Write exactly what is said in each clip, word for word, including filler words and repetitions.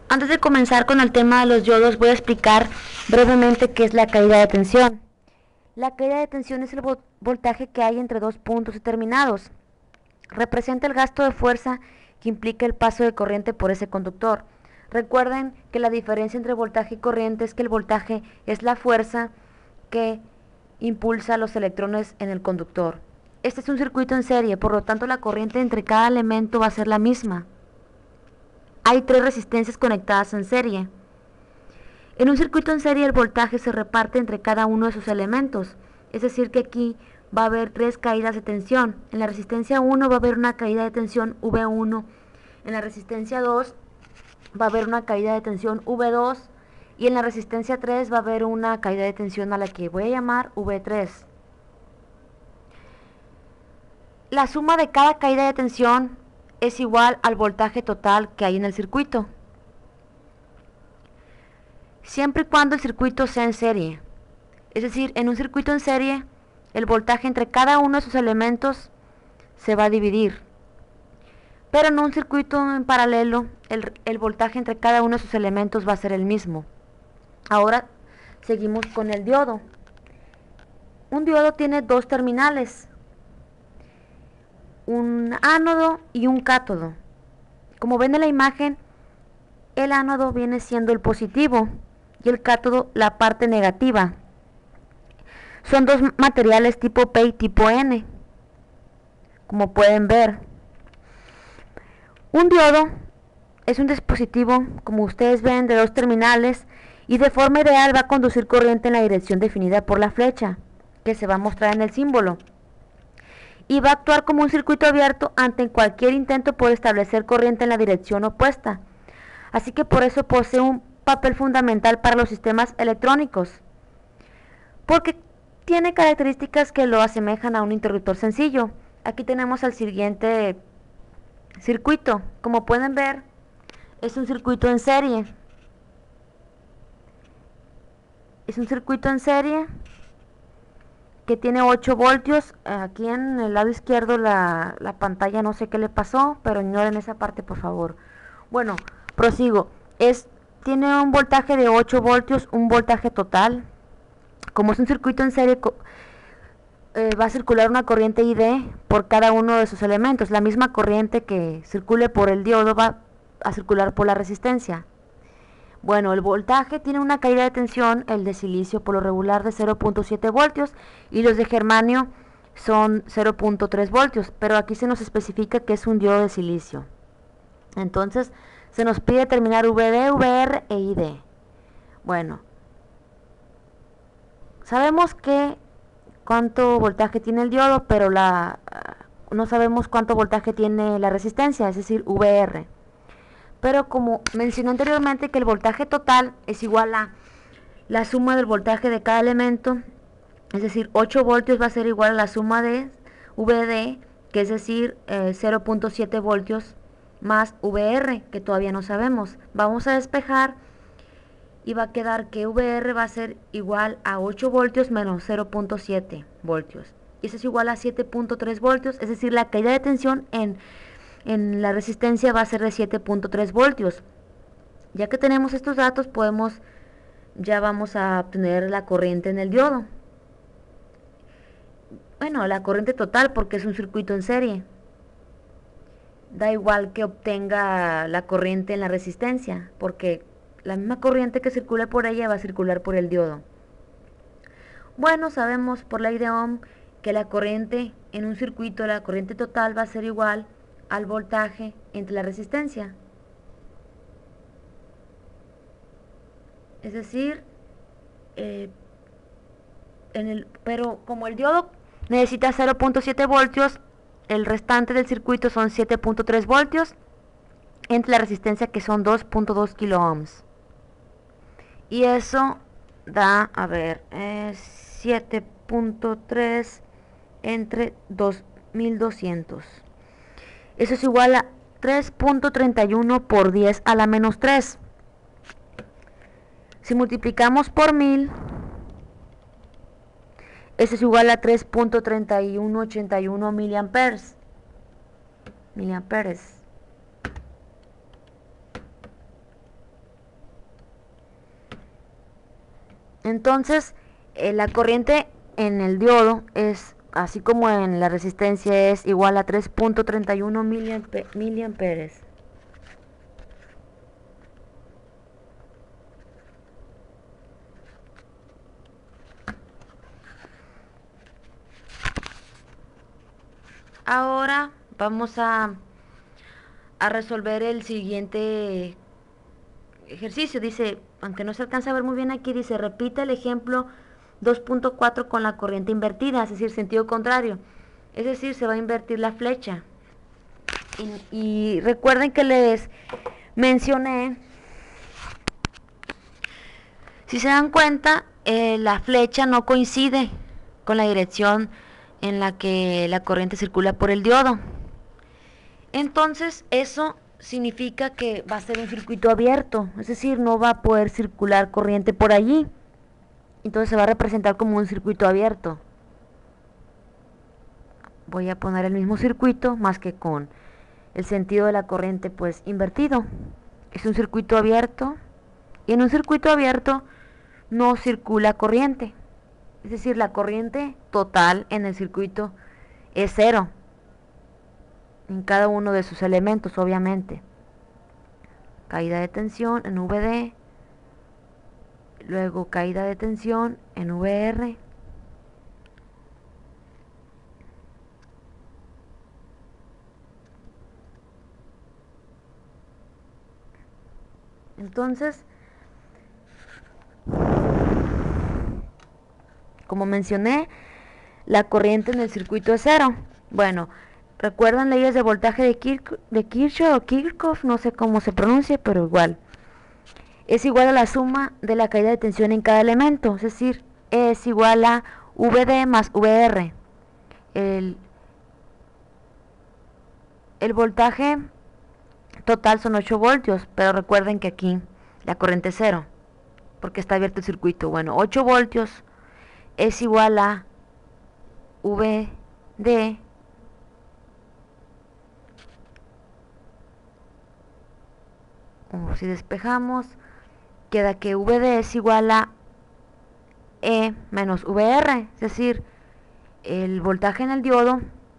Antes de comenzar con el tema de los diodos, voy a explicar brevemente qué es la caída de tensión. La caída de tensión es el voltaje que hay entre dos puntos determinados. Representa el gasto de fuerza que implica el paso de corriente por ese conductor. Recuerden que la diferencia entre voltaje y corriente es que el voltaje es la fuerza que impulsa los electrones en el conductor. Este es un circuito en serie, por lo tanto la corriente entre cada elemento va a ser la misma. Hay tres resistencias conectadas en serie. En un circuito en serie el voltaje se reparte entre cada uno de sus elementos, es decir que aquí va a haber tres caídas de tensión. En la resistencia uno va a haber una caída de tensión V uno, en la resistencia dos va a haber una caída de tensión V dos y en la resistencia tres va a haber una caída de tensión a la que voy a llamar V tres. La suma de cada caída de tensión es igual al voltaje total que hay en el circuito, siempre y cuando el circuito sea en serie. Es decir, en un circuito en serie, el voltaje entre cada uno de sus elementos se va a dividir. Pero en un circuito en paralelo, el, el voltaje entre cada uno de sus elementos va a ser el mismo. Ahora seguimos con el diodo. Un diodo tiene dos terminales, un ánodo y un cátodo. Como ven en la imagen, el ánodo viene siendo el positivo y el cátodo la parte negativa. Son dos materiales tipo P y tipo N, como pueden ver. Un diodo es un dispositivo, como ustedes ven, de dos terminales y de forma ideal va a conducir corriente en la dirección definida por la flecha, que se va a mostrar en el símbolo. Y va a actuar como un circuito abierto ante cualquier intento por establecer corriente en la dirección opuesta. Así que por eso posee un papel fundamental para los sistemas electrónicos, porque tiene características que lo asemejan a un interruptor sencillo. Aquí tenemos el siguiente circuito. Como pueden ver, es un circuito en serie. Es un circuito en serie que tiene ocho voltios. Aquí en el lado izquierdo la, la pantalla no sé qué le pasó, pero ignoren esa parte por favor. Bueno, prosigo. Es, tiene un voltaje de ocho voltios, un voltaje total. Como es un circuito en serie, eh, va a circular una corriente I D por cada uno de sus elementos. La misma corriente que circule por el diodo va a circular por la resistencia. Bueno, el voltaje tiene una caída de tensión, el de silicio por lo regular de cero punto siete voltios y los de germanio son cero punto tres voltios, pero aquí se nos especifica que es un diodo de silicio. Entonces se nos pide determinar V D, V R e I D. Bueno, sabemos que cuánto voltaje tiene el diodo, pero la, no sabemos cuánto voltaje tiene la resistencia, es decir, V R. Pero como mencioné anteriormente que el voltaje total es igual a la suma del voltaje de cada elemento, es decir, ocho voltios va a ser igual a la suma de V D, que es decir, eh, cero punto siete voltios más V R, que todavía no sabemos. Vamos a despejar y va a quedar que V R va a ser igual a ocho voltios menos cero punto siete voltios. Y eso es igual a siete punto tres voltios, es decir, la caída de tensión en, en la resistencia va a ser de siete punto tres voltios. Ya que tenemos estos datos, podemos, ya vamos a obtener la corriente en el diodo. Bueno, la corriente total porque es un circuito en serie. Da igual que obtenga la corriente en la resistencia, porque la misma corriente que circula por ella va a circular por el diodo. Bueno, sabemos por ley de Ohm que la corriente en un circuito, la corriente total va a ser igual al voltaje entre la resistencia. Es decir, eh, en el, pero como el diodo necesita cero punto siete voltios, el restante del circuito son siete punto tres voltios entre la resistencia que son dos punto dos kilo ohms. Y eso da, a ver, eh, siete punto tres entre dos mil doscientos. Eso es igual a tres punto treinta y uno por diez a la menos tres. Si multiplicamos por mil, eso es igual a tres punto treinta y uno ochenta y uno miliamperes. Miliamperes. Entonces, eh, la corriente en el diodo es, así como en la resistencia, es igual a tres punto treinta y uno miliamperes. Ahora vamos a, a resolver el siguiente ejercicio. Dice, aunque no se alcanza a ver muy bien aquí, dice, repite el ejemplo dos punto cuatro con la corriente invertida, es decir, sentido contrario. Es decir, se va a invertir la flecha. Y, y recuerden que les mencioné, si se dan cuenta, eh, la flecha no coincide con la dirección en la que la corriente circula por el diodo. Entonces eso significa que va a ser un circuito abierto, es decir, no va a poder circular corriente por allí. Entonces se va a representar como un circuito abierto. Voy a poner el mismo circuito, más que con el sentido de la corriente pues invertido. Es un circuito abierto, y en un circuito abierto no circula corriente. Es decir, la corriente total en el circuito es cero en cada uno de sus elementos, obviamente. Caída de tensión en V D, luego caída de tensión en V R, entonces, como mencioné, la corriente en el circuito es cero. Bueno, ¿recuerdan leyes de voltaje de, Kirch de Kirchhoff o Kirchhoff? No sé cómo se pronuncia, pero igual. Es igual a la suma de la caída de tensión en cada elemento, es decir, es igual a V D más V R. El, el voltaje total son ocho voltios, pero recuerden que aquí la corriente es cero, porque está abierto el circuito. Bueno, ocho voltios es igual a V D o si despejamos, queda que V D es igual a E menos V R, es decir, el voltaje en el diodo,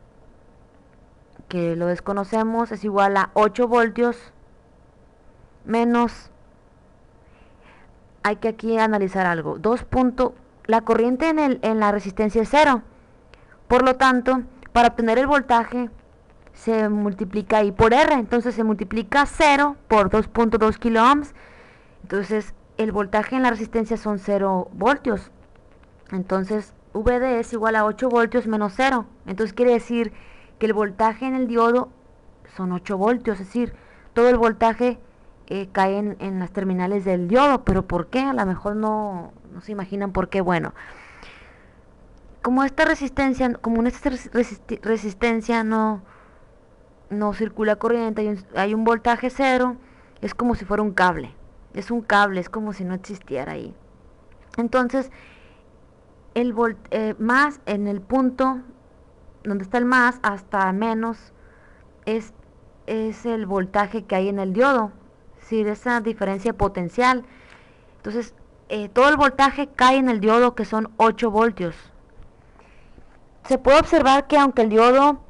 que lo desconocemos, es igual a ocho voltios menos, hay que aquí analizar algo, dos puntos, la corriente en, el, en la resistencia es cero, por lo tanto, para obtener el voltaje se multiplica I por R, entonces se multiplica cero por dos punto dos kiloohms, entonces el voltaje en la resistencia son cero voltios, entonces V D es igual a ocho voltios menos cero, entonces quiere decir que el voltaje en el diodo son ocho voltios, es decir, todo el voltaje eh, cae en, en las terminales del diodo, pero ¿por qué? A lo mejor no, no se imaginan por qué. Bueno, como esta resistencia, como en esta resisti resistencia no, no circula corriente, hay un, hay un voltaje cero, es como si fuera un cable, es un cable, es como si no existiera ahí. Entonces, el volt, eh, más en el punto donde está el más hasta menos es, es el voltaje que hay en el diodo, es decir, esa diferencia potencial. Entonces, eh, todo el voltaje cae en el diodo, que son ocho voltios. Se puede observar que aunque el diodo